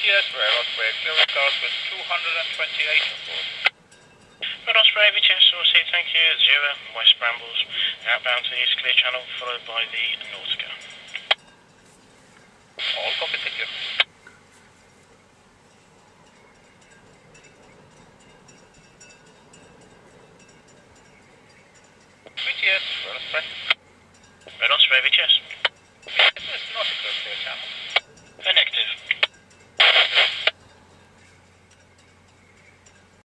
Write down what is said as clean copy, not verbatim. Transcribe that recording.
Yes, Red Osprey, clearing cars with 228 aboard. Red Osprey, VTS Source, thank you, 0, West Brambles, outbound to the East Clear Channel, followed by the Nautica. All copy, thank you. VTS, Red Osprey. Red Osprey, VTS.